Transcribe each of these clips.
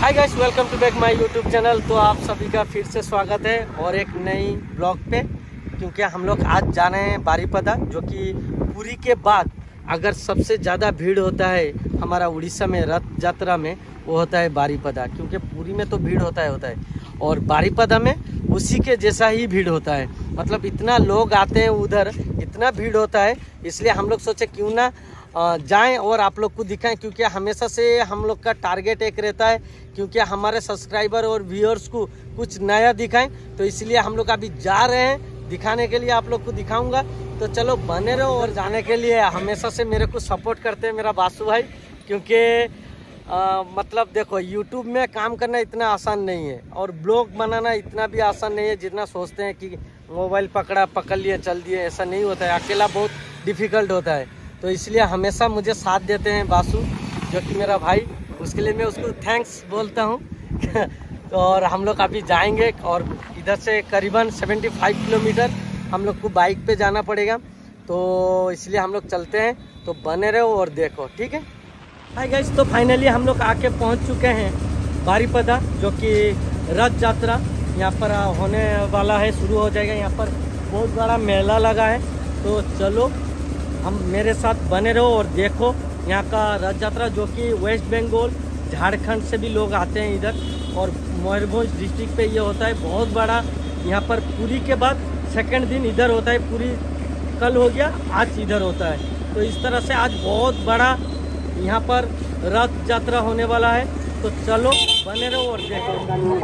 Hi guys, welcome to back my YouTube channel. तो आप सभी का फिर से स्वागत है और एक नई ब्लॉग पे, क्योंकि हम लोग आज जा रहे हैं बारीपदा, जो कि पुरी के बाद अगर सबसे ज़्यादा भीड़ होता है हमारा उड़ीसा में रथ यात्रा में, वो होता है बारीपदा। क्योंकि पुरी में तो भीड़ होता है और बारीपदा में उसी के जैसा ही भीड़ होता है। मतलब इतना लोग आते हैं उधर, इतना भीड़ होता है, इसलिए हम लोग सोचे क्यों ना जाएं और आप लोग को दिखाएं। क्योंकि हमेशा से हम लोग का टारगेट एक रहता है, क्योंकि हमारे सब्सक्राइबर और व्यूअर्स को कुछ नया दिखाएं, तो इसलिए हम लोग अभी जा रहे हैं दिखाने के लिए। आप लोग को दिखाऊंगा, तो चलो बने रहो। और जाने के लिए हमेशा से मेरे को सपोर्ट करते हैं मेरा बासु भाई, क्योंकि मतलब देखो यूट्यूब में काम करना इतना आसान नहीं है और ब्लॉग बनाना इतना भी आसान नहीं है जितना सोचते हैं कि मोबाइल पकड़ लिए चल दिए। ऐसा नहीं होता है, अकेला बहुत डिफ़िकल्ट होता है। तो इसलिए हमेशा मुझे साथ देते हैं बासु, जो कि मेरा भाई, उसके लिए मैं उसको थैंक्स बोलता हूँ। तो और हम लोग अभी जाएंगे और इधर से करीबन 75 किलोमीटर हम लोग को बाइक पे जाना पड़ेगा, तो इसलिए हम लोग चलते हैं। तो बने रहो और देखो, ठीक है। हाय गाइस, तो फाइनली हम लोग आके पहुँच चुके हैं बारीपदा, जो कि रथ यात्रा यहाँ पर होने वाला है, शुरू हो जाएगा। यहाँ पर बहुत बड़ा मेला लगा है, तो चलो हम मेरे साथ बने रहो और देखो यहाँ का रथ यात्रा, जो कि वेस्ट बंगाल झारखंड से भी लोग आते हैं इधर, और मयूरभंज डिस्ट्रिक्ट पे ये होता है बहुत बड़ा। यहाँ पर पुरी के बाद सेकंड दिन इधर होता है। पुरी कल हो गया, आज इधर होता है। तो इस तरह से आज बहुत बड़ा यहाँ पर रथ यात्रा होने वाला है। तो चलो बने रहो और देखो।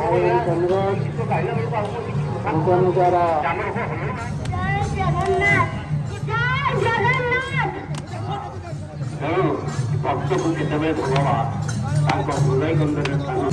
भक्तों केतवे भगवान हृदय गंधर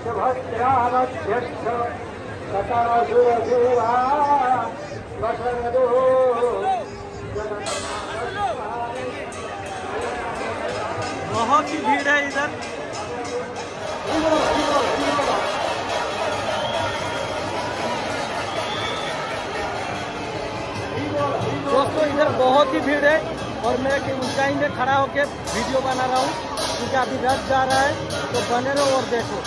बहुत ही भीड़ है इधर। दोस्तों इधर बहुत ही भीड़ है और मैं ऊंचाई में खड़ा होकर वीडियो बना रहा हूँ क्योंकि अभी रथ जा रहा है, तो बने रहो और देखो।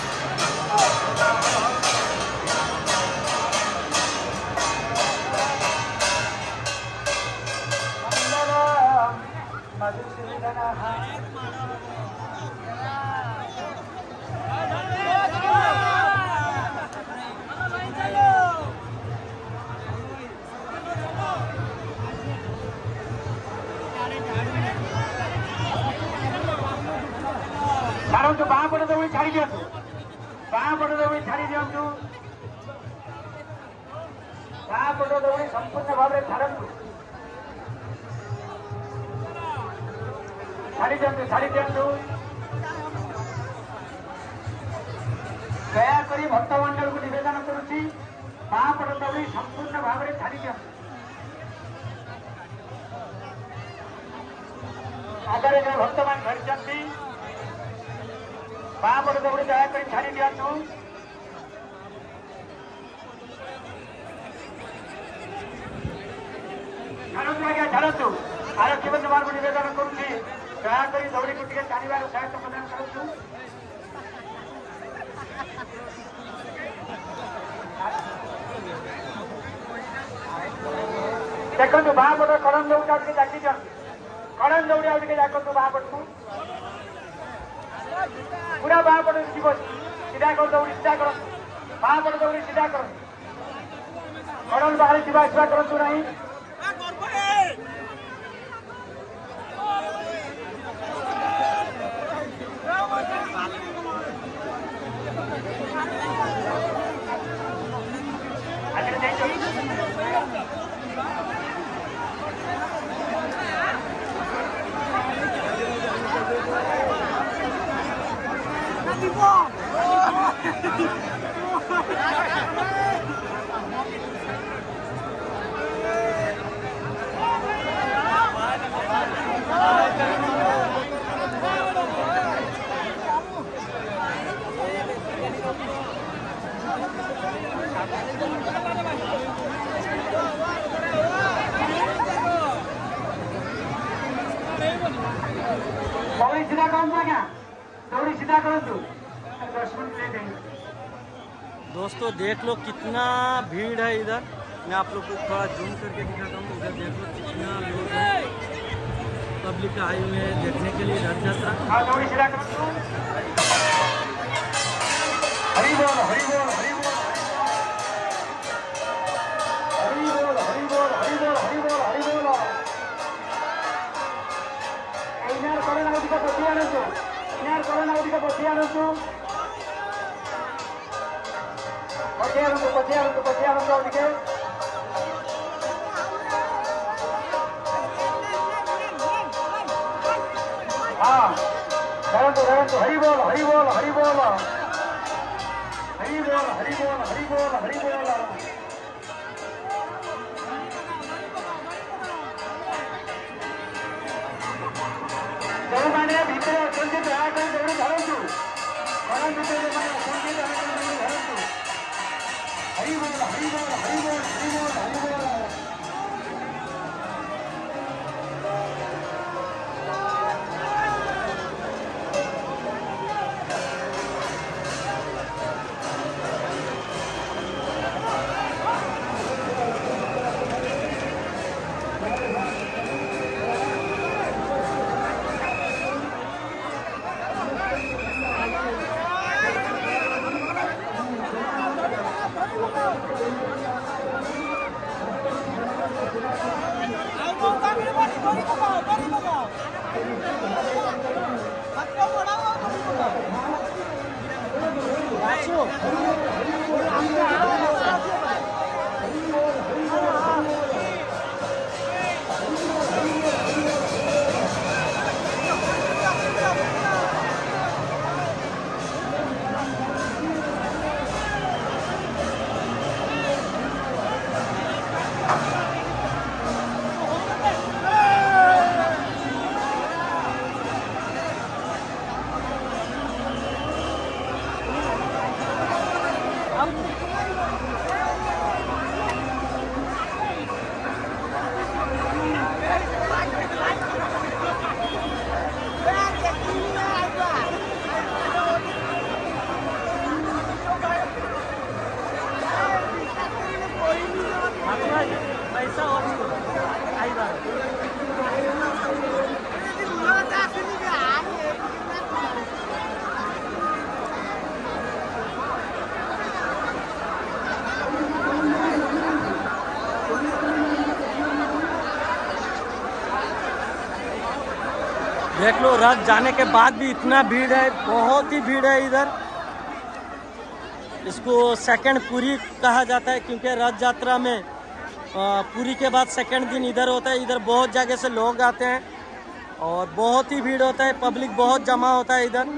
ଛାଡ଼ନ୍ତୁ ବାଁ ପଟ ଦଉଡ଼ି ଛାଡ଼ି ଦିଅନ୍ତୁ, ବାଁ ପଟ ଦଉଡ଼ି ଛାଡ଼ି ଦିଅନ୍ତୁ, ବାଁ ପଟ ଦଉଡ଼ି ସମ୍ପୂର୍ଣ୍ଣ ଭାବରେ ଛାଡ଼ନ୍ତୁ, ଛାଡ଼ି ଦିଅନ୍ତୁ, ଛାଡ଼ି ଦିଅନ୍ତୁ। ଦୟାକରି ଭକ୍ତମଣ୍ଡଳକୁ ନିବେଦନ କରୁଛି ବାଁ ପଟ ଦଉଡ଼ି ସମ୍ପୂର୍ଣ୍ଣ ଭାବରେ ଛାଡ଼ି ଦିଅନ୍ତୁ। ଆଗରେ ଯେଉଁ ଭକ୍ତମାନେ ଧରିଛନ୍ତି ବାଁ ପଟ ଦଉଡ଼ି ଦୟାକରି ଛାଡ଼ି ଦିଅନ୍ତୁ। ଛାଡ଼ନ୍ତୁ ଆଜ୍ଞା, ଛାଡ଼ନ୍ତୁ। ଆରକ୍ଷୀ ବନ୍ଧୁମାନଙ୍କୁ ନିବେଦନ କରୁଛି ଦୟାକରି ଦଉଡ଼ିକୁ ଟିକେ ଟାଣିବାର ସହାୟତା ପ୍ରଦାନ କରନ୍ତୁ। ଦେଖନ୍ତୁ ବାଁ ପଟ କଳମ ଦଉଡ଼ି ଆଉ ଟିକେ ଜାକି ଦିଅନ୍ତୁ, କଳମ ଦଉଡ଼ି ଆଉ ଟିକେ ଜାକନ୍ତୁ ବାଁ ପଟକୁ, पूरा बाँ पट जीव सीधा कर दौड़ी सीधा कर, बाँ पट दौड़ी सीधा कर, कड़ल बाहर जीवा आसवा करूँ नहीं। दौड़ी सीधा करूँ क्या, दौड़ी सीधा करूँ, 10 मिनट ले देंगे। दोस्तों देख लो कितना भीड़ है इधर। मैं आप लोग को थोड़ा जूम करके दिखाता हूँ। इधर देख लो कितना लोग हैं, पब्लिक आए हुए हैं देखने के लिए रथ यात्रा। दौड़ी सीधा करूँ। हरि बोल, हरि बोल, हरि बोल, हरि बोल, हरि बोल, हरि बोल, हरि बोल, हरि बोल। इनार कोरोना उदिक बची आनंतु, इनार कोरोना उदिक बची आनंतु, बची आनंतु, बची आनंतु, बची आनंतु उदिक। हाँ, धरंतु, धरंतु, हरि बोल, हरि बोल, हरि बोल, हरि बोल, हरि बोल, हरि बोल, हरि बोल। जो भितर अच्छा दयाकर दौड़ी धरतु, घर भितर जो अच्छा दयाकर दौड़ी धरतु। हरि बोल, हरि बोल, हरि बोल, हरि बोल, हरि बोल। देख लो, रथ जाने के बाद भी इतना भीड़ है, बहुत ही भीड़ है इधर। इसको सेकंड पुरी कहा जाता है क्योंकि रथ यात्रा में पुरी के बाद सेकंड दिन इधर होता है। इधर बहुत जगह से लोग आते हैं और बहुत ही भीड़ होता है, पब्लिक बहुत जमा होता है इधर।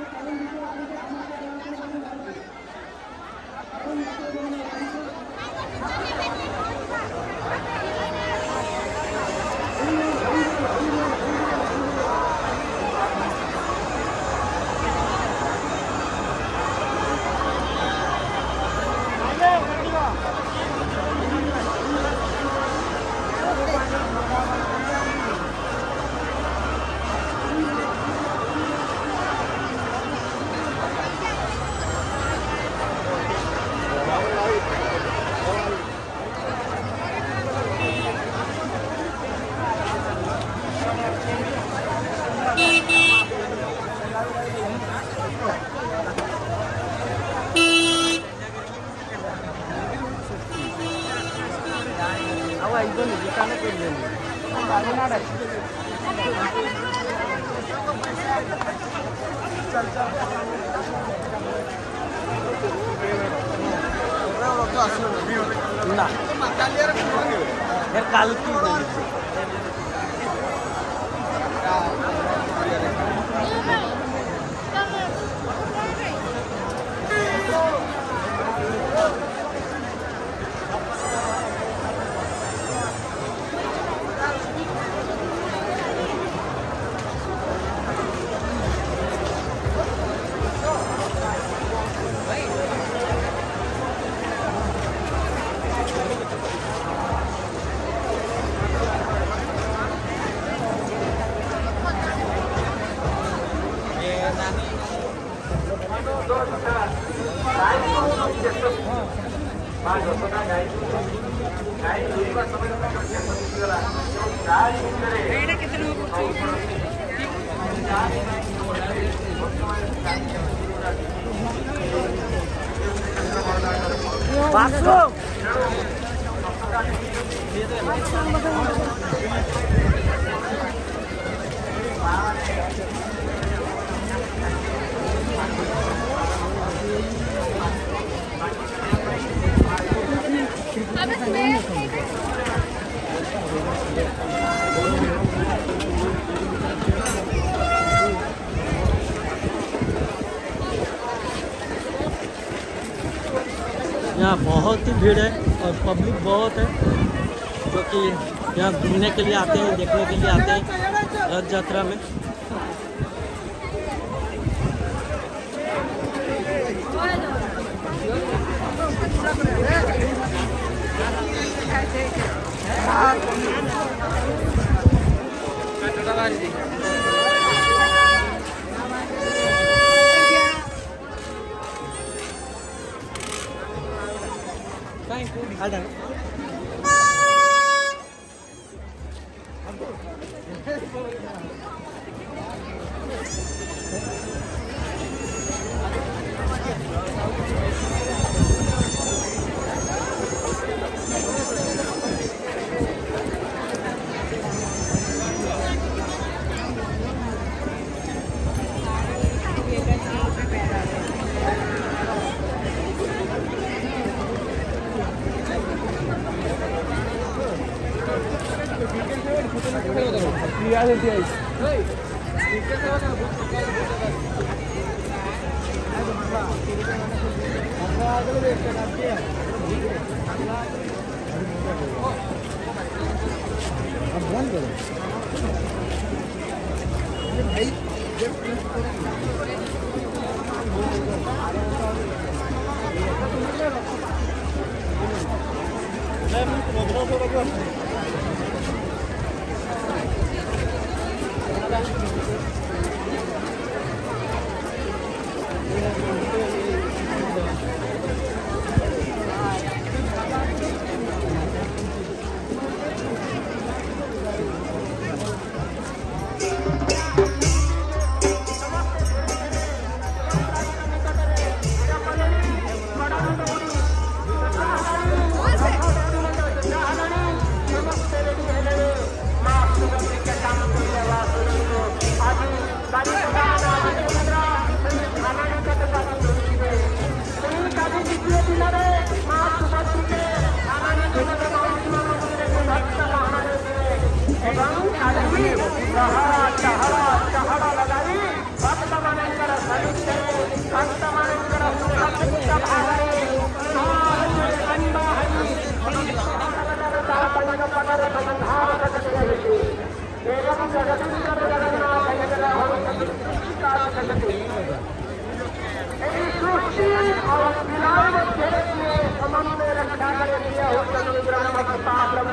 यहाँ बहुत ही भीड़ है और पब्लिक बहुत है जो कि यहाँ घूमने के लिए आते हैं, देखने के लिए आते हैं रथ यात्रा में।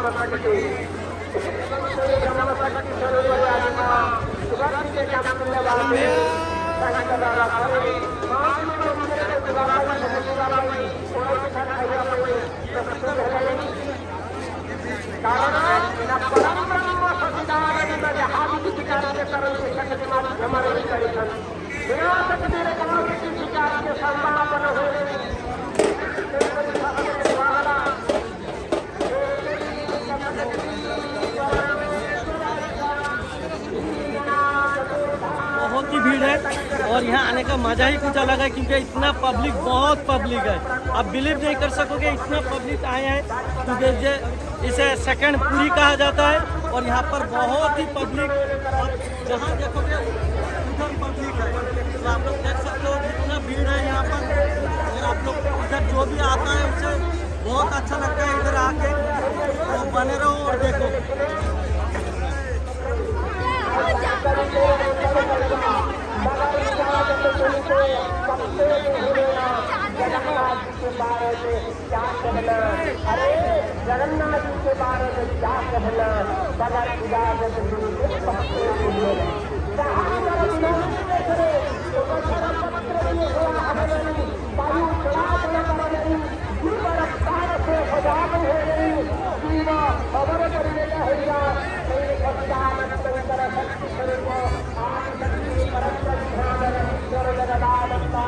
बहुत ही भीड़ है और यहाँ आने का मजा ही कुछ अलग है क्योंकि इतना पब्लिक, बहुत पब्लिक है। आप बिलीव नहीं कर सकोगे इतना पब्लिक आए हैं क्योंकि इसे सेकंड पुरी कहा जाता है और यहाँ पर बहुत ही पब्लिक, आप जहाँ देखोगे उधर पब्लिक है। तो आप लोग देख सकते हो कितना भीड़ है यहाँ पर और आप लोग इधर जो भी आता है उसे बहुत अच्छा लगता है इधर आके। तो बने रहो और देखो। जगन्नाथ जी के बारे में क्या कहना, अरे जगन्नाथ जी के बारे में क्या कहना, बगैर इजाजत वायु चलाचल से सजाव हो गई जीवा खबर करेगा हैया शक्ति स्वरूप आदि शक्ति परम ध्यान जगदानंदा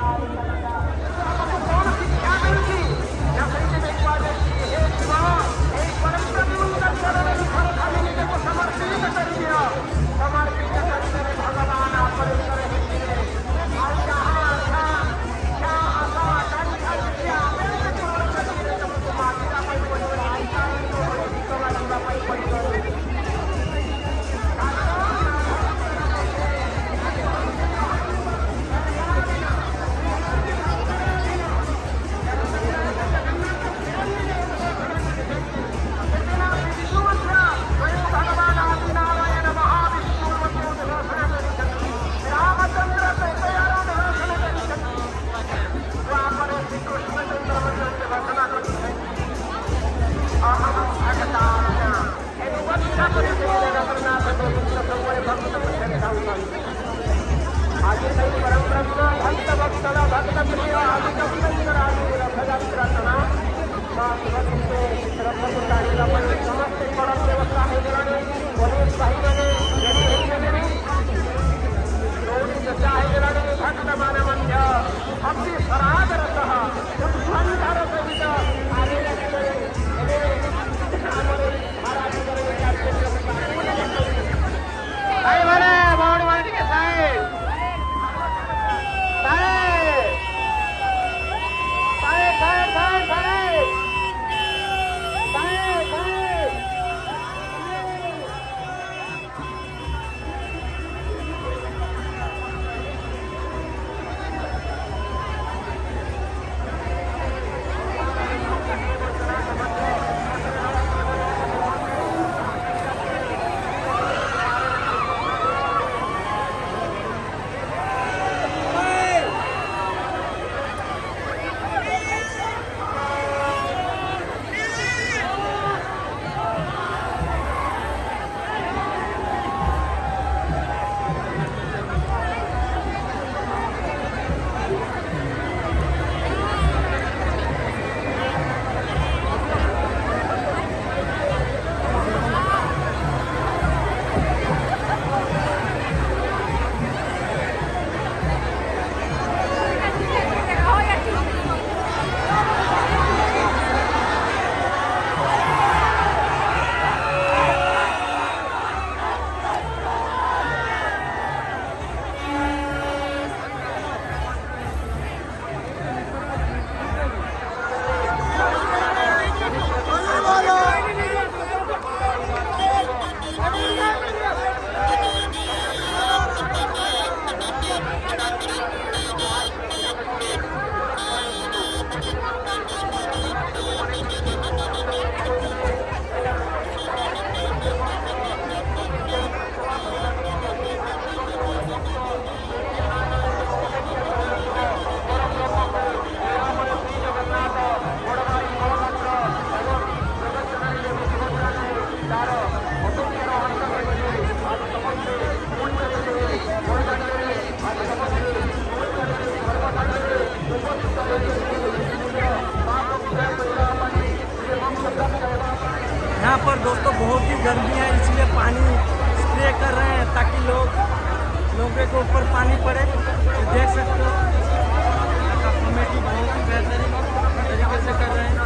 यहाँ पर दोस्तों बहुत ही गर्मी है, इसलिए पानी स्प्रे कर रहे हैं ताकि लोगों के ऊपर पानी पड़े। तो देख सकते हो यहाँ का कमेटी बहुत ही बेहतरीन तरीके से कर रहे हैं।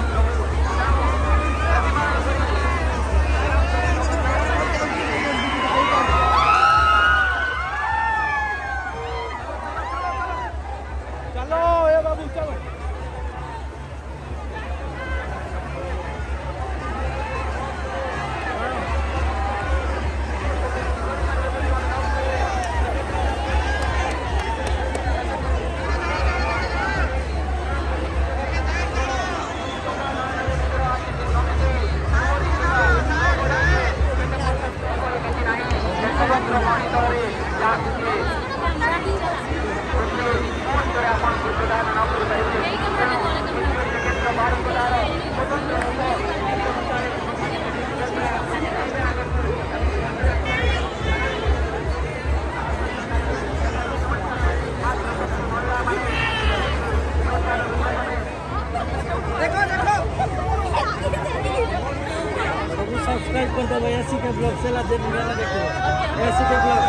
सब्सक्राइब कर दो भाई, ऐसी के ब्लॉग से देखो ऐसी के ब्लॉग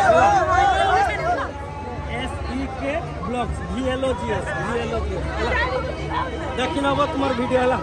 SEK ब्लॉग्स VLOGS देखी ना वो तुम्हार वीडियो है।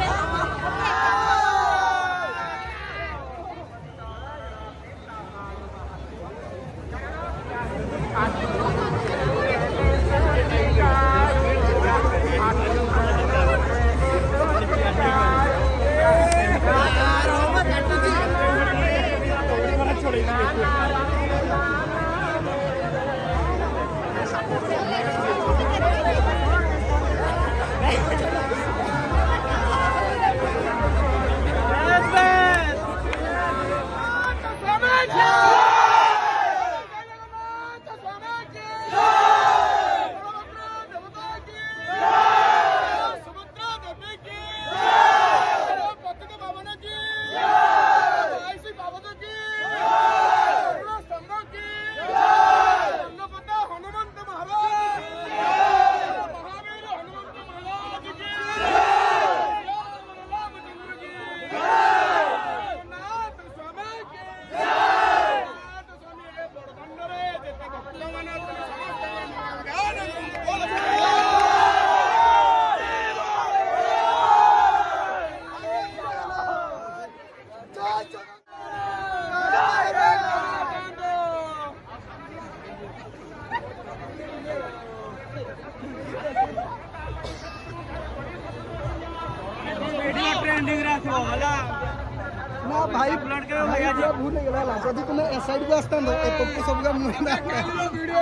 ट्रेंडिंग रहते हो हला ना भाई ब्लड के भैया जी भूल गेला लास्ट तुम्हें एस साइड को आस्ता दो तो सब का वीडियो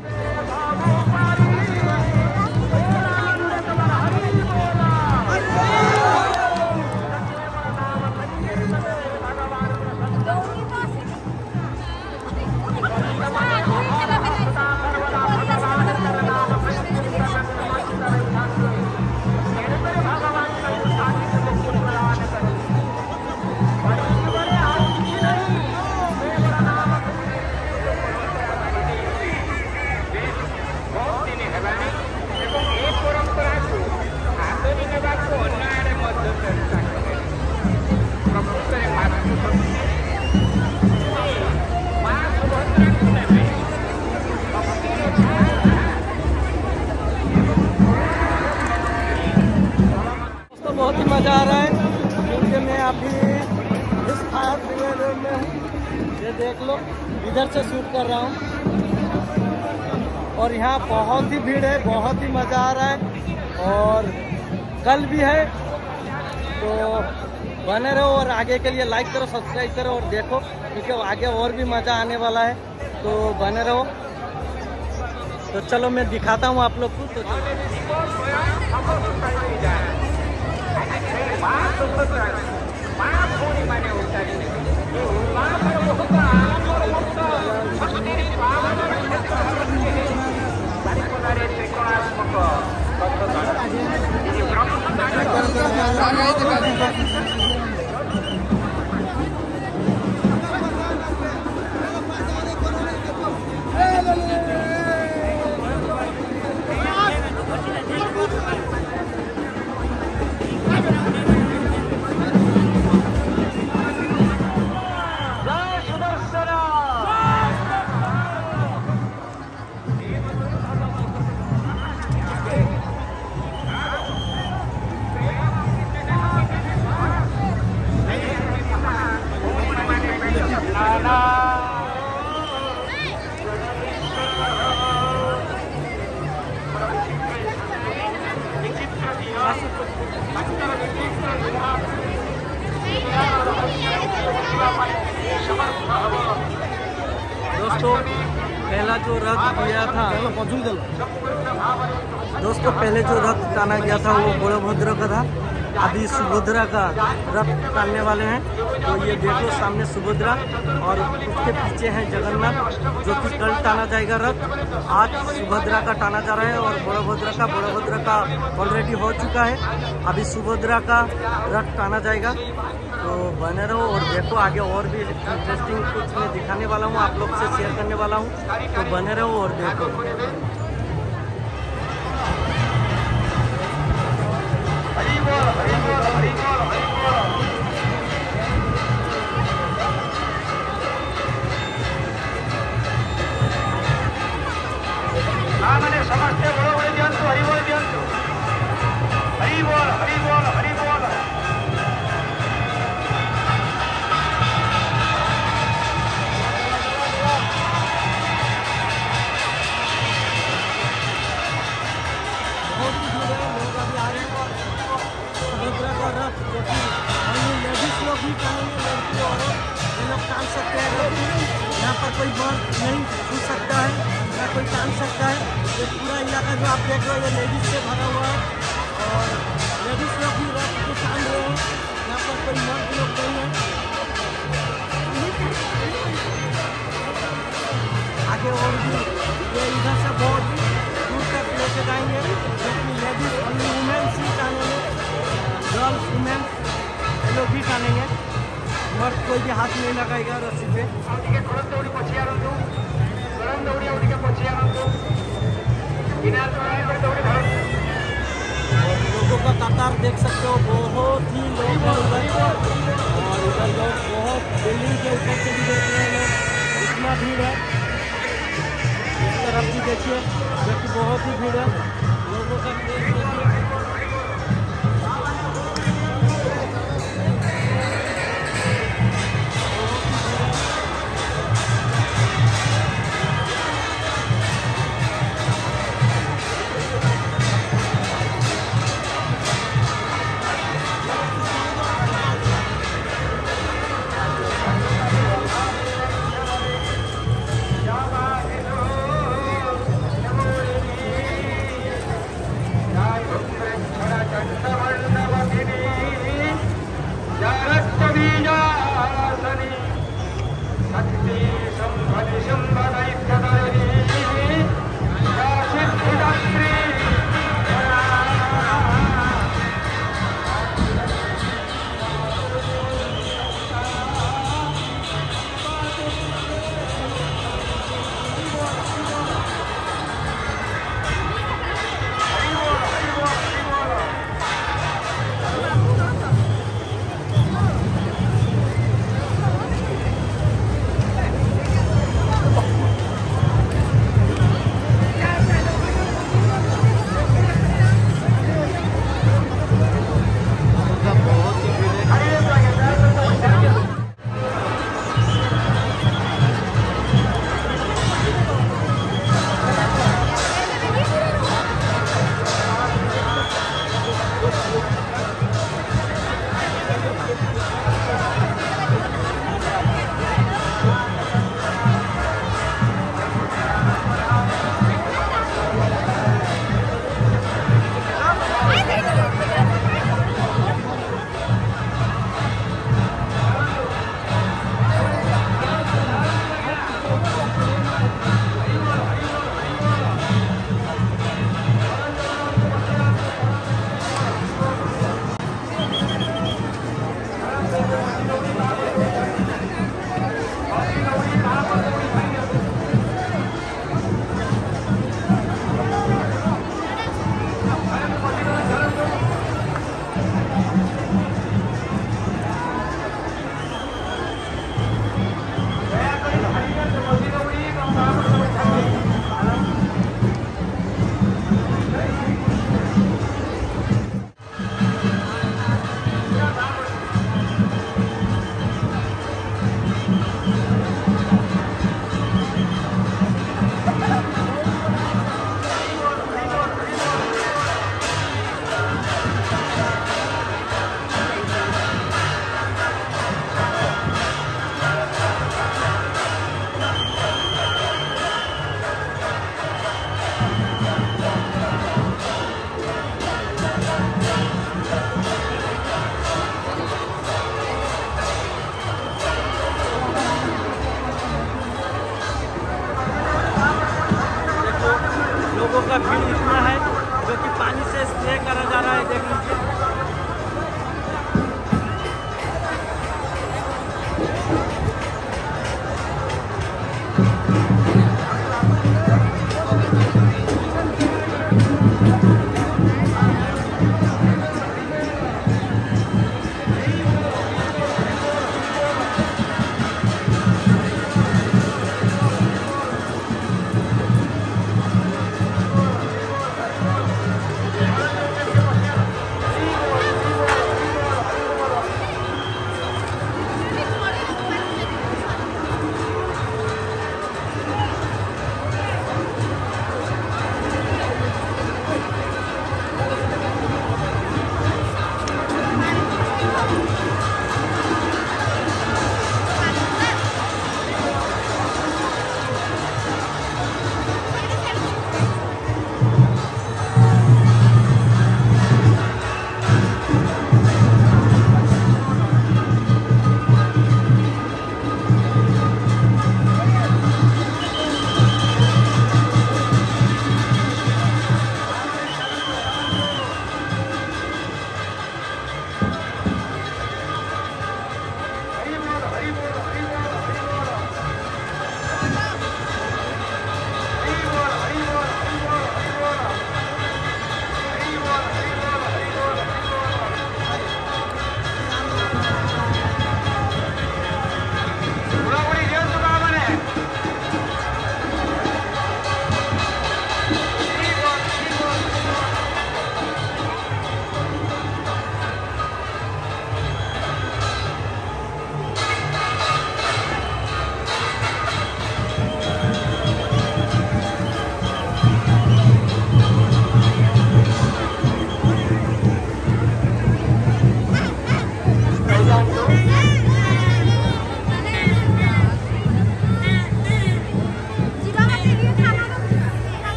बहुत ही मज़ा आ रहा है क्योंकि मैं अभी इस फायर ब्रिगेड में हूँ। ये देख लो इधर से शूट कर रहा हूँ और यहाँ बहुत ही भीड़ है, बहुत ही मज़ा आ रहा है और कल भी है। तो बने रहो और आगे के लिए लाइक करो, सब्सक्राइब करो और देखो क्योंकि आगे और भी मज़ा आने वाला है। तो बने रहो। तो चलो मैं दिखाता हूँ आप लोग को। तो दोस्तों पहला जो रथ गया था दोस्तों, पहले जो रथ टाना गया था वो बलभद्र का था। अभी सुभद्रा का रथ टानने वाले हैं। तो ये देखो सामने सुभद्रा और उसके पीछे है जगन्नाथ, जो कि कल टाना जाएगा रथ। आज सुभद्रा का टाना जा रहा है और बलभद्र का ऑलरेडी हो चुका है। अभी सुभद्रा का रथ टाना जाएगा। तो बने रहो और देखो, आगे और भी इंटरेस्टिंग कुछ मैं दिखाने वाला हूँ, आप लोग से शेयर करने वाला हूँ। तो बने रहो और देखो। हरि बोल हरि बोल हरि बोल हरि बोल। मैंने समझते बड़े बड़े दियंतु हरि बोल दियंतु। हरि बोल हरि बोल हरि बोल। सुभद्रा का रथ जो कि लेडीज लोग भी टानेंगे, लड़की औरत ये लोग टान सकते हैं रथ। यहाँ पर कोई मर्द नहीं छू सकता है, ना कोई टान सकता है। ये पूरा इलाका जो आप देख रहे हो ये लेडीज से भरा हुआ है और लेडीज लोग भी रथ को टान रहे हैं। यहाँ पर कोई मर्द लोग नहीं है। आगे और भी ये इधर से बहुत दूर तक लेके जाएंगे, क्योंकि लेडीज ओनली वुमेन्स ही टानेंगे, गर्ल्स वुमेन्स ये लोग भी टानेंगे। मर्द कोई भी हाथ नहीं लगाएगा रस्सी पे। और लोगों का कतार देख सकते हो, बहुत ही लोग हैं उधर। और इधर लोग बहुत बिल्डिंग के ऊपर से भी देख रहे हैं लोग, इतना भीड़ है। इस तरफ भी देखिए, जो कि बहुत ही भीड़ है लोगों का। देख देखिए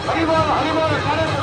हरि बोल काढतो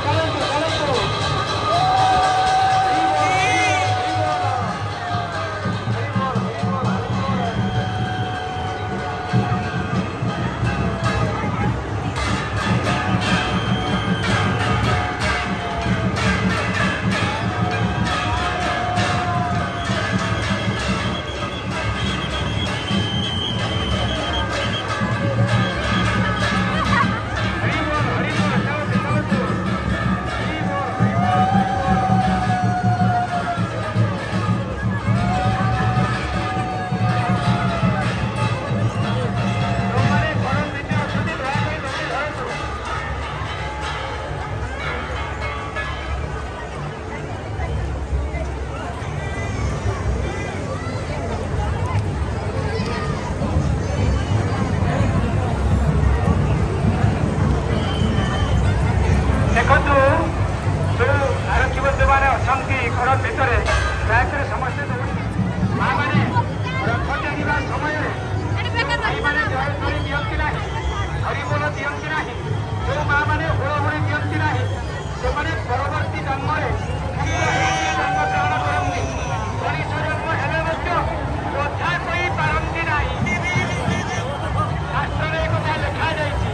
घर भितर दयाकर समस्ते माँ मैंने रथ टाणा समय भाई मैंने जयश्री दिखती ना हरिबोल दिखती ना जो माँ मैंने हुड़हुड़ी दिखती ना से परवर्ती जन्म जन्म ग्रहण करती मनीष जन्म हेले रक्षा कही पारती ना शास्त्र एक लिखा जाइए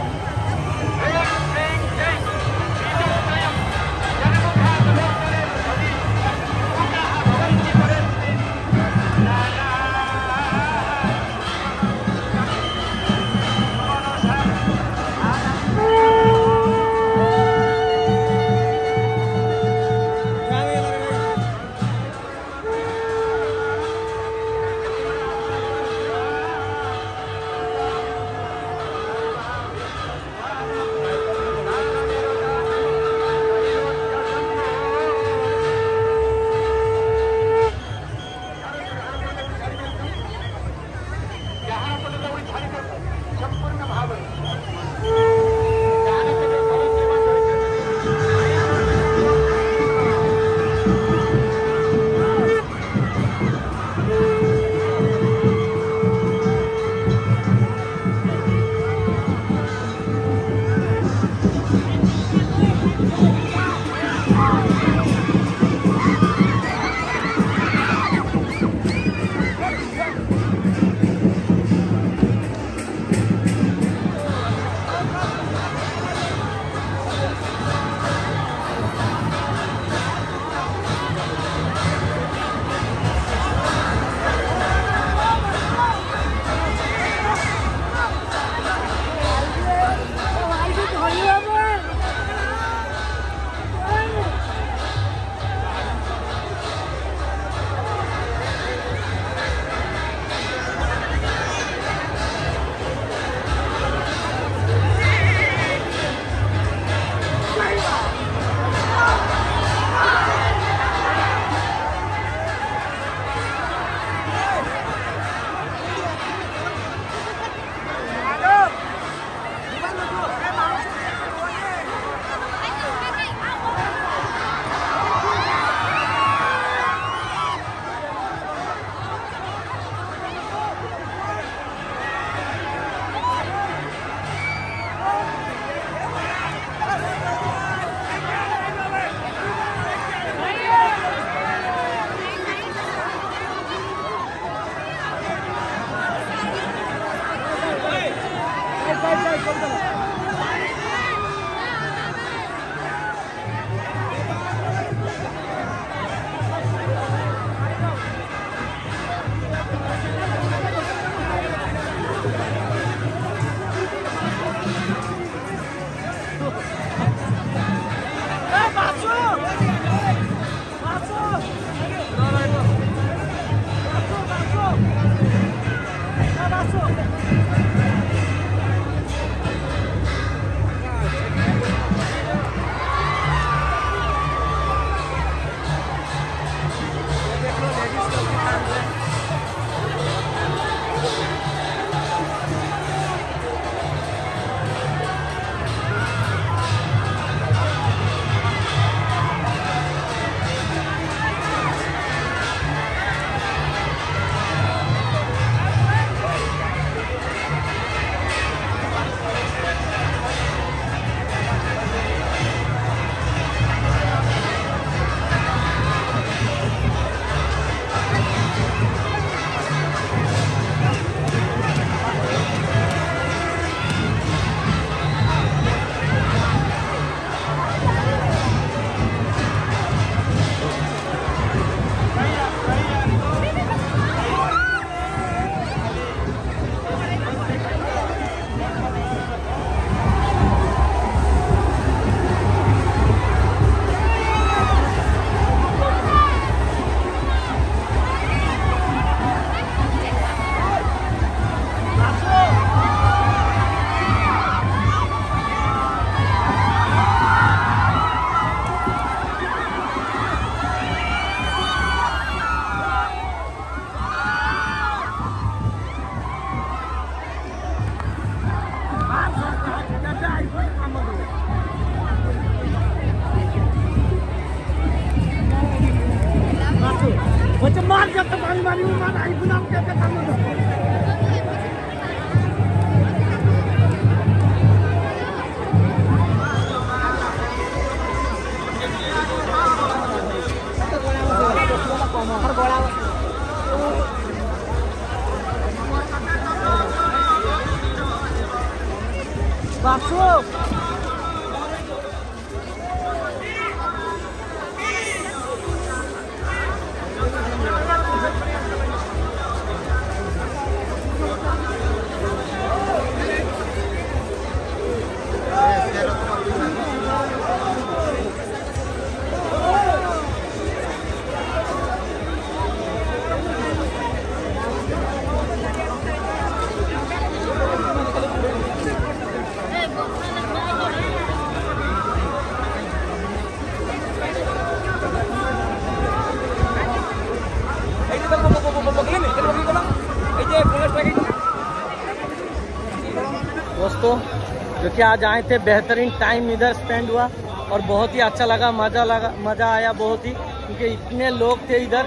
दोस्तों जो कि आज आए थे, बेहतरीन टाइम इधर स्पेंड हुआ और बहुत ही अच्छा लगा, मज़ा आया बहुत ही, क्योंकि इतने लोग थे इधर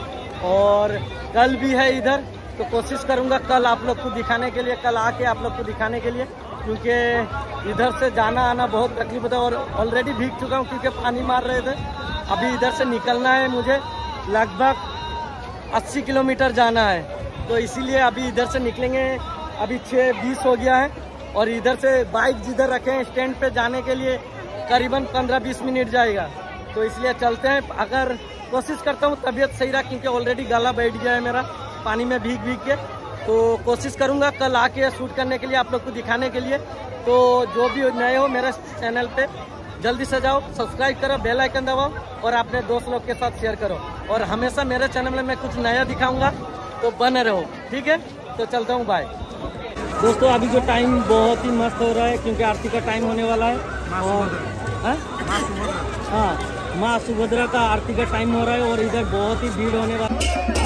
और कल भी है इधर, तो कोशिश करूंगा कल आप लोग को दिखाने के लिए, कल आके आप लोग को दिखाने के लिए, क्योंकि इधर से जाना आना बहुत तकलीफ होता है और ऑलरेडी भीग चुका हूँ क्योंकि पानी मार रहे थे। अभी इधर से निकलना है मुझे, लगभग 80 किलोमीटर जाना है, तो इसीलिए अभी इधर से निकलेंगे। अभी 6:20 हो गया है और इधर से बाइक जिधर रखे हैं स्टैंड पे जाने के लिए करीबन 15-20 मिनट जाएगा, तो इसलिए चलते हैं। अगर कोशिश करता हूँ तबीयत सही रहा, क्योंकि ऑलरेडी गला बैठ गया है मेरा पानी में भीग के, तो कोशिश करूँगा कल आके शूट करने के लिए, आप लोग को दिखाने के लिए। तो जो भी नए हो मेरे चैनल पे जल्दी से जाओ, सब्सक्राइब करो, बेल आइकन दबाओ और अपने दोस्त लोग के साथ शेयर करो, और हमेशा मेरे चैनल में मैं कुछ नया दिखाऊंगा, तो बने रहो, ठीक है। तो चलता हूँ, बाय। दोस्तों अभी जो टाइम बहुत ही मस्त हो रहा है, क्योंकि आरती का टाइम होने वाला है और हाँ, माँ सुभद्रा का आरती का टाइम हो रहा है और इधर बहुत ही भीड़ होने वाला है।